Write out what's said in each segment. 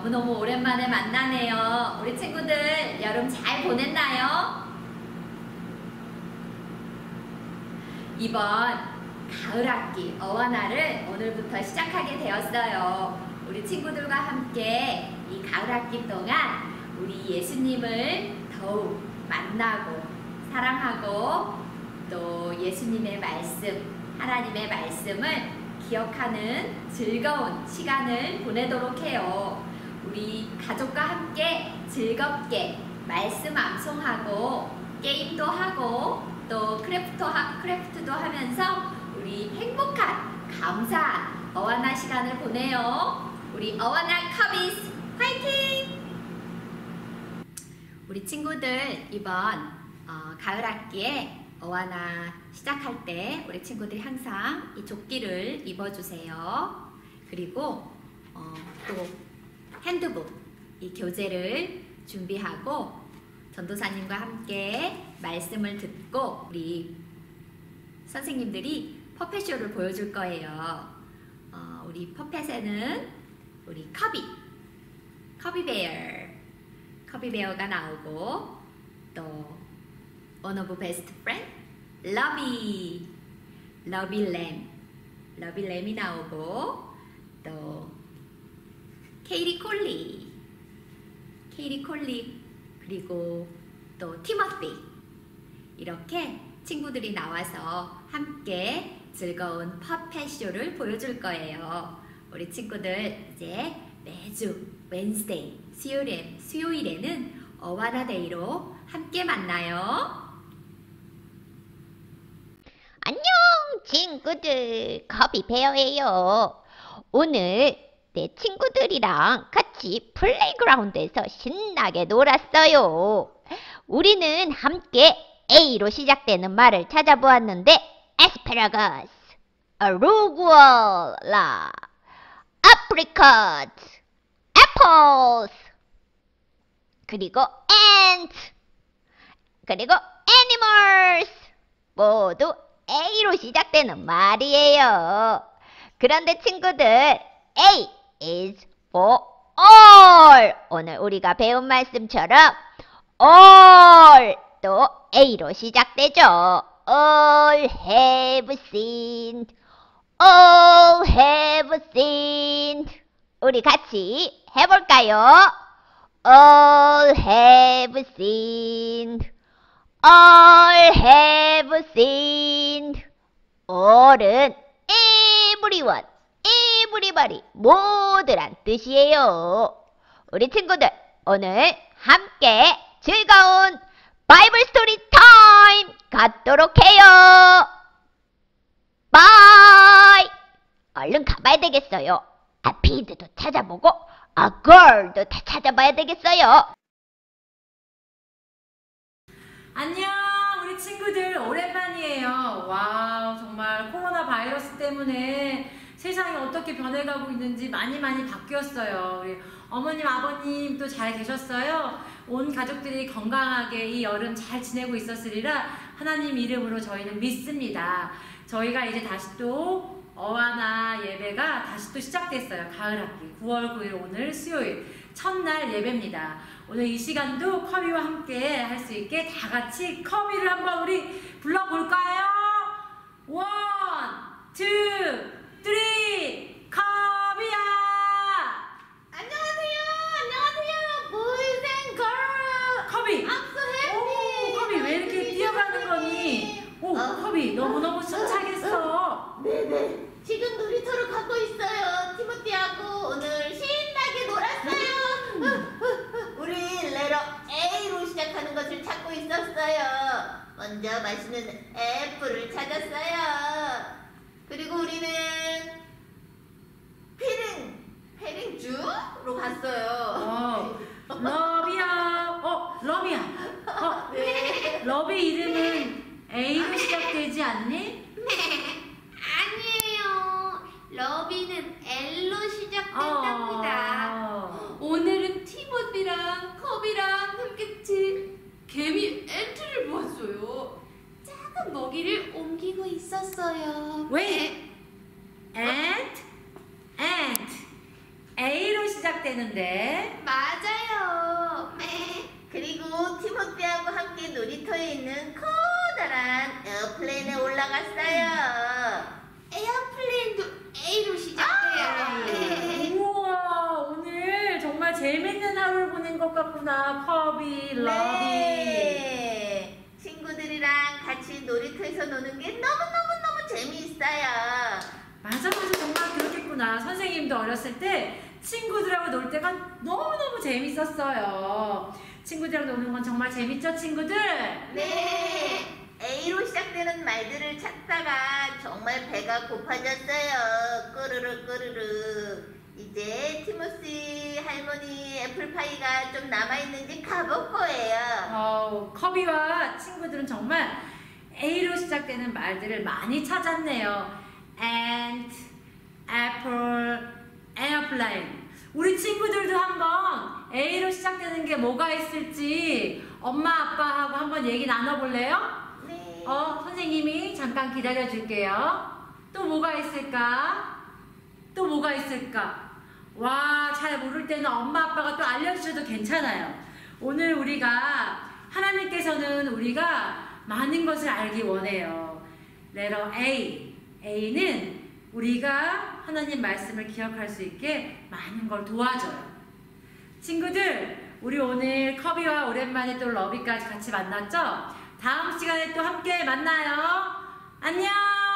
너무너무 오랜만에 만나네요. 우리 친구들 여름 잘 보냈나요? 이번 가을학기 어와나를 오늘부터 시작하게 되었어요. 우리 친구들과 함께 이 가을학기 동안 우리 예수님을 더욱 만나고 사랑하고 또 예수님의 말씀, 하나님의 말씀을 기억하는 즐거운 시간을 보내도록 해요. 우리 가족과 함께 즐겁게 말씀 암송하고 게임도 하고 또 크래프트도 하면서 우리 행복한 감사한 어와나 시간을 보내요. 우리 어와나 커비스 화이팅! 우리 친구들 이번 가을학기에 어와나 시작할 때 우리 친구들이 항상 이 조끼를 입어주세요. 그리고 또 핸드북, 이 교재를 준비하고 전도사님과 함께 말씀을 듣고 우리 선생님들이 퍼펫쇼를 보여줄 거예요. 우리 퍼펫에는 우리 커비베어가 나오고 또 One of best friend, 러비램이 나오고 또 케이리 콜리 그리고 또 티머시 이렇게 친구들이 나와서 함께 즐거운 퍼펫쇼를 보여줄 거예요. 우리 친구들 이제 매주 웬스데이 수요일에는 어와나데이로 함께 만나요. 안녕 친구들, 커비베어예요. 오늘 내 친구들이랑 같이 플레이그라운드에서 신나게 놀았어요. 우리는 함께 A로 시작되는 말을 찾아보았는데 asparagus, arugula, apricot, apples, 그리고 ant, 그리고 animals 모두 A로 시작되는 말이에요. 그런데 친구들, A is for all. 오늘 우리가 배운 말씀처럼 all도 A로 시작되죠. All have sinned. All have sinned. 우리 같이 해볼까요? All have sinned. All have sinned. all은 everyone, everybody, 모두란 뜻이에요. 우리 친구들, 오늘 함께 즐거운 바이블 스토리 타임 갖도록 해요. 바이! 얼른 가봐야 되겠어요. 피드도 찾아보고 girl도 다 찾아봐야 되겠어요. 안녕 우리 친구들, 오랜만이에요. 와우, 정말 코로나 바이러스 때문에 세상이 어떻게 변해가고 있는지 많이 바뀌었어요. 우리 어머님 아버님도 잘 계셨어요? 온 가족들이 건강하게 이 여름 잘 지내고 있었으리라 하나님 이름으로 저희는 믿습니다. 저희가 이제 다시 또 어와나 예배가 다시 또 시작됐어요. 가을학기 9월 9일 오늘 수요일 첫날 예배입니다. 오늘 이 시간도 커비와 함께 할 수 있게 다 같이 커비를 한번 우리 불러볼까요? 원, 투, 쓰리, 커비야! 안녕하세요, boys and girls. 커비! I'm so happy. 오, 커비 왜 이렇게 뛰어가는 거니? 오, 커비 너무너무 숨차겠어. 네네. 지금 놀이터로 가고 있어요. 티모티하고 오늘 신나게 놀았어요. 우리 레터 A로 시작하는 것을 찾고 있었어요. 먼저 맛있는 애플을 찾았어요. 그리고 우리는 페링주로 갔어요. 러비야. 네. 러비 이름은 A로 시작되지 않니? 아니에요. 러비는 L로 시작된답니다. 오늘은 티모티랑 커비랑 함께 개미 앤트를 보았어요. 작은 먹이를 옮기고 있었어요. 왜? ant, A로 시작. 시작되는데. 맞아요. 그리고 티모티하고 함께 놀이터에 있는 커다란 에어플레인에 올라갔어요. 에어플레인도 A로 시작돼요. 우와, 오늘 정말 재밌는 하루를 보낸 것 같구나. 커비, 러비. 네. 친구들이랑 같이 놀이터에서 노는 게 너무너무너무 재미있어요. 맞아, 정말 그렇겠구나. 선생님도 어렸을 때 친구들하고 놀 때가 너무너무 재밌었어요. 친구들이랑 노는 건 정말 재밌죠, 친구들? 네. A로 시작되는 말들을 찾다가 정말 배가 고파졌어요. 꼬르르 꼬르르. 이제 티모시 할머니 애플파이가 좀 남아있는지 가볼 거예요. 커비와 친구들은 정말 A로 시작되는 말들을 많이 찾았네요. ant, apple, airplane. 우리 친구들도 한번 A로 시작되는 게 뭐가 있을지 엄마 아빠하고 한번 얘기 나눠볼래요? 네. 선생님이 잠깐 기다려 줄게요. 또 뭐가 있을까? 또 뭐가 있을까? 와, 잘 모를 때는 엄마 아빠가 또 알려주셔도 괜찮아요. 오늘 우리가 하나님께서는 우리가 많은 것을 알기 원해요. letter A. A는 우리가 하나님 말씀을 기억할 수 있게 많은 걸 도와줘요. 친구들, 우리 오늘 커비와 오랜만에 또 러비까지 같이 만났죠? 다음 시간에 또 함께 만나요. 안녕!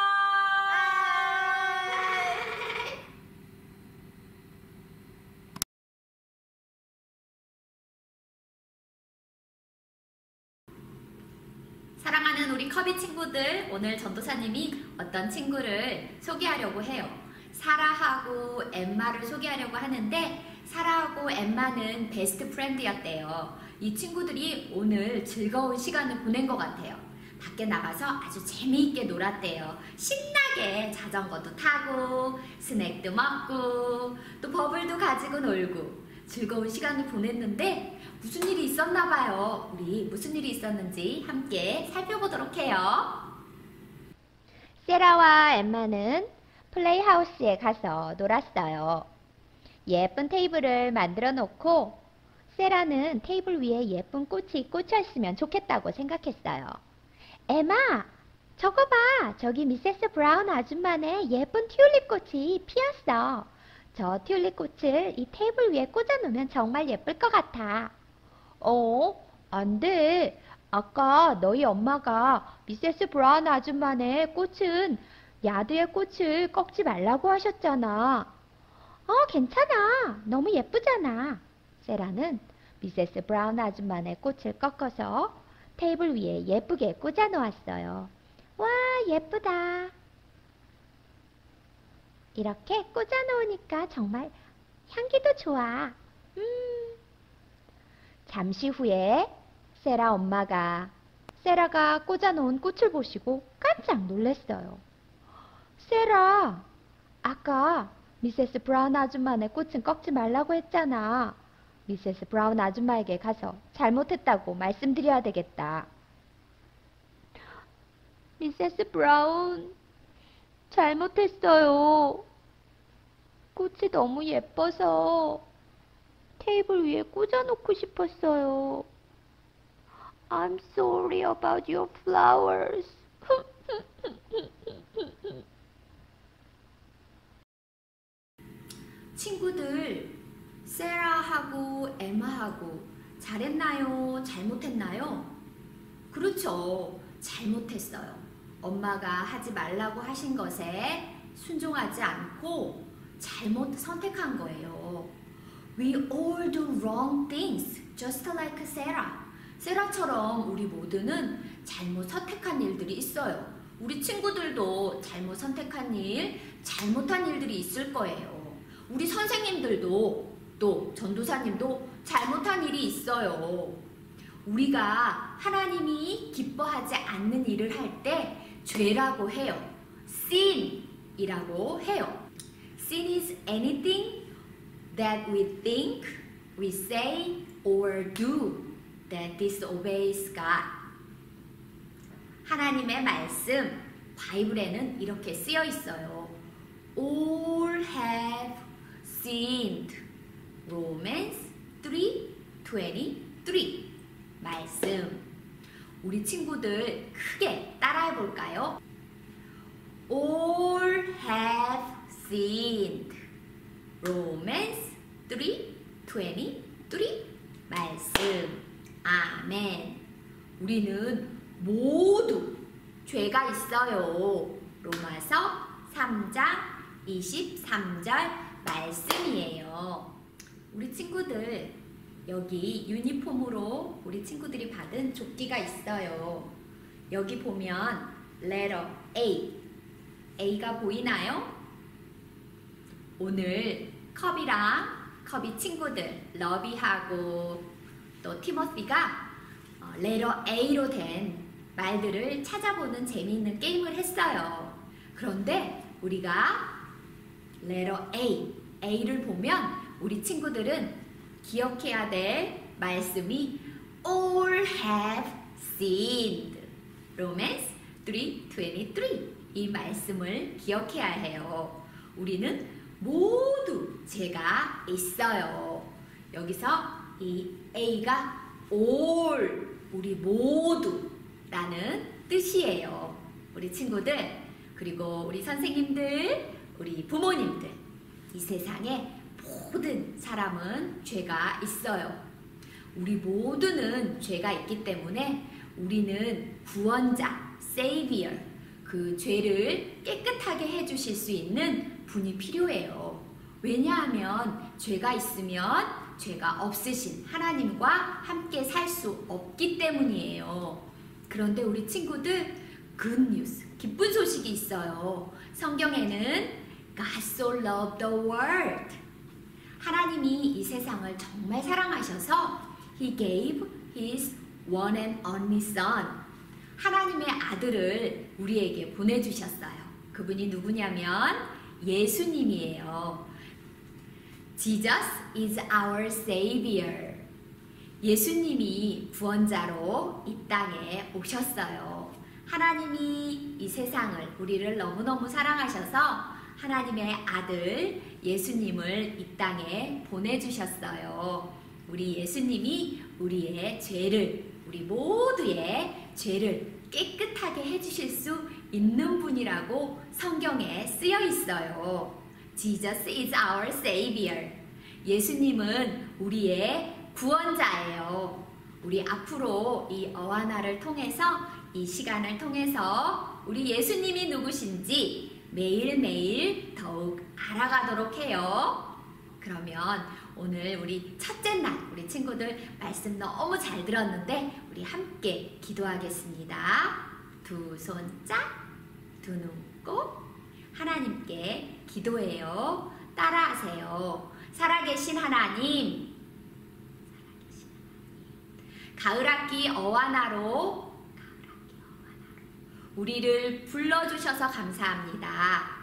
사랑하는 우리 커비 친구들, 오늘 전도사님이 어떤 친구를 소개하려고 해요. 사라하고 엠마를 소개하려고 하는데, 사라하고 엠마는 베스트 프렌드였대요. 이 친구들이 오늘 즐거운 시간을 보낸 것 같아요. 밖에 나가서 아주 재미있게 놀았대요. 신나게 자전거도 타고 스낵도 먹고 또 버블도 가지고 놀고 즐거운 시간을 보냈는데 무슨 일이 있었나 봐요. 우리 무슨 일이 있었는지 함께 살펴보도록 해요. 세라와 엠마는 플레이하우스에 가서 놀았어요. 예쁜 테이블을 만들어 놓고 세라는 테이블 위에 예쁜 꽃이 꽂혀있으면 좋겠다고 생각했어요. 엠마, 저거 봐. 저기 미세스 브라운 아줌마네 예쁜 튤립 꽃이 피었어. 저 튤립 꽃을 이 테이블 위에 꽂아놓으면 정말 예쁠 것 같아. 안 돼. 아까 너희 엄마가 미세스 브라운 아줌마네 꽃은 야드의 꽃을 꺾지 말라고 하셨잖아. 괜찮아. 너무 예쁘잖아. 세라는 미세스 브라운 아줌마네 꽃을 꺾어서 테이블 위에 예쁘게 꽂아 놓았어요. 와, 예쁘다. 이렇게 꽂아 놓으니까 정말 향기도 좋아. 잠시 후에 세라 엄마가 세라가 꽂아 놓은 꽃을 보시고 깜짝 놀랐어요. 세라, 아까 미세스 브라운 아줌마네 꽃은 꺾지 말라고 했잖아. 미세스 브라운 아줌마에게 가서 잘못했다고 말씀드려야 되겠다. 미세스 브라운, 잘못했어요. 꽃이 너무 예뻐서 테이블 위에 꽂아놓고 싶었어요. I'm sorry about your flowers. 친구들, 세라하고 엠마하고 잘했나요? 잘못했나요? 그렇죠. 잘못했어요. 엄마가 하지 말라고 하신 것에 순종하지 않고 잘못 선택한 거예요. We all do wrong things, just like Sarah. 세라처럼 우리 모두는 잘못 선택한 일들이 있어요. 우리 친구들도 잘못 선택한 일, 잘못한 일들이 있을 거예요. 우리 선생님들도 또 전도사님도 잘못한 일이 있어요. 우리가 하나님이 기뻐하지 않는 일을 할 때 죄라고 해요. sin이라고 해요. Sin is anything that we think, we say, or do that disobeys God. 하나님의 말씀, 바이블에는 이렇게 쓰여 있어요. All have sinned. Romans 3:23 말씀. 우리 친구들 크게 따라해 볼까요? All have sinned. Romans 3:23 말씀. 아멘. 우리는 모두 죄가 있어요. 로마서 3장 23절 말씀이에요. 우리 친구들 여기 유니폼으로 우리 친구들이 받은 조끼가 있어요. 여기 보면 letter A. A가 보이나요? 오늘 컵이 친구들 러비하고 또 티모시가 letter A로 된 말들을 찾아보는 재미있는 게임을 했어요. 그런데 우리가 letter A를 보면 우리 친구들은 기억해야 될 말씀이 all have sinned. Romans 3:23 이 말씀을 기억해야 해요. 우리는 모두 죄가 있어요. 여기서 이 A가 all, 우리 모두라는 뜻이에요. 우리 친구들, 그리고 우리 선생님들, 우리 부모님들, 이 세상에 모든 사람은 죄가 있어요. 우리 모두는 죄가 있기 때문에 우리는 구원자, Savior, 그 죄를 깨끗하게 해주실 수 있는 분이 필요해요. 왜냐하면 죄가 있으면 죄가 없으신 하나님과 함께 살 수 없기 때문이에요. 그런데 우리 친구들, good news, 기쁜 소식이 있어요. 성경에는 God so loved the world. 하나님이 이 세상을 정말 사랑하셔서 He gave His one and only Son. 하나님의 아들을 우리에게 보내주셨어요. 그분이 누구냐면 예수님이에요. Jesus is our Savior. 예수님이 구원자로 이 땅에 오셨어요. 하나님이 이 세상을, 우리를 너무너무 사랑하셔서 하나님의 아들 예수님을 이 땅에 보내주셨어요. 우리 예수님이 우리의 죄를, 우리 모두의 죄를 깨끗하게 해주실 수 있는 분이라고 성경에 쓰여 있어요. Jesus is our Savior. 예수님은 우리의 구원자예요. 우리 앞으로 이 어와나를 통해서, 이 시간을 통해서 우리 예수님이 누구신지 매일매일 더욱 알아가도록 해요. 그러면 오늘 우리 첫째 날, 우리 친구들 말씀 너무 잘 들었는데 우리 함께 기도하겠습니다. 두 손 짝, 두 눈 꼭, 하나님께 기도해요. 따라하세요. 살아계신 하나님, 가을학기 어와나로 우리를 불러주셔서 감사합니다.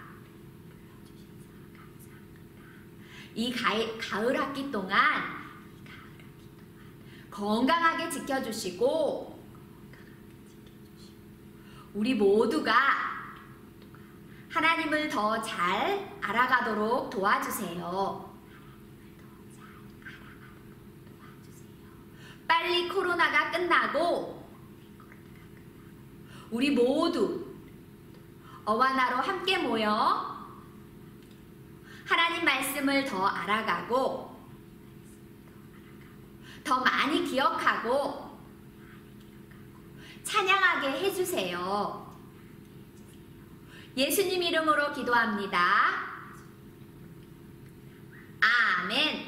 이 가을학기 동안 건강하게 지켜주시고 우리 모두가 하나님을 더 잘 알아가도록 도와주세요. 빨리 코로나가 끝나고 우리 모두 어와나로 함께 모여 하나님 말씀을 더 알아가고 더 많이 기억하고 찬양하게 해주세요. 예수님 이름으로 기도합니다. 아멘.